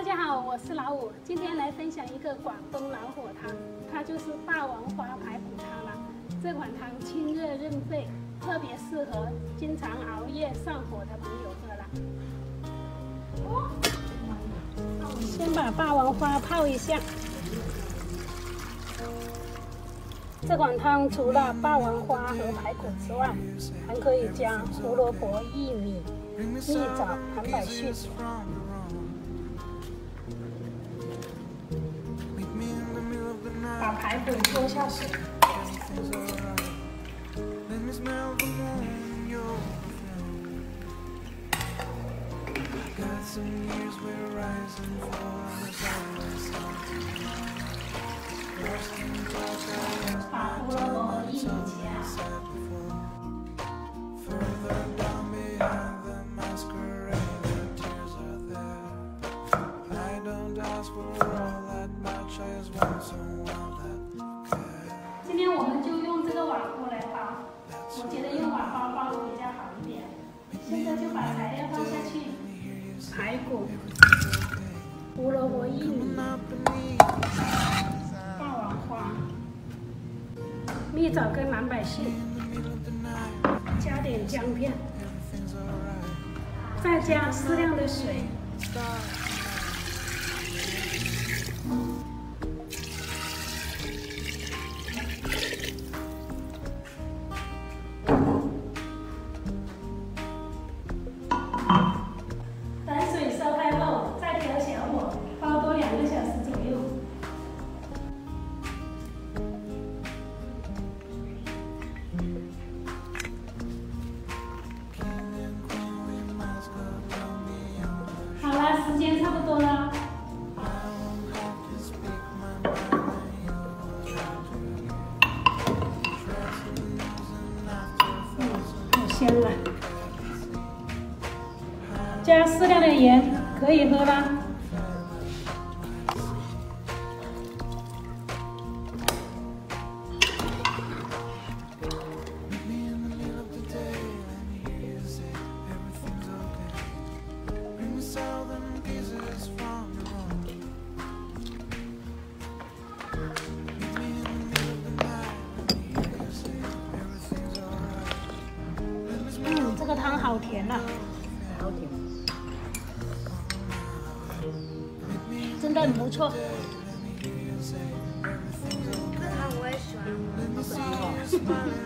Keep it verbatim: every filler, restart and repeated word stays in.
大家好，我是老五，今天来分享一个广东老火汤，它就是霸王花排骨汤了。这款汤清热润肺，特别适合经常熬夜上火的朋友喝了。先把霸王花泡一下。这款汤除了霸王花和排骨之外，还可以加胡萝卜、薏米、蜜枣、韩柏絮。 把排骨拖下水，把胡萝卜和薏米切好。 今天我们就用这个碗锅来包，我觉得用碗包包的比较好一点。现在就把材料放下去：排骨、胡萝卜、薏米、霸王花、蜜枣跟韩柏絮，加点姜片，再加适量的水。 等水烧开后，再调小火，煲多两个小时左右。好了，时间差不多了。嗯，好香啊！ 加适量的盐，可以喝啦。嗯，这个汤好甜呐、啊，好甜。 真的很不错。 这汤我也喜欢，好喜欢。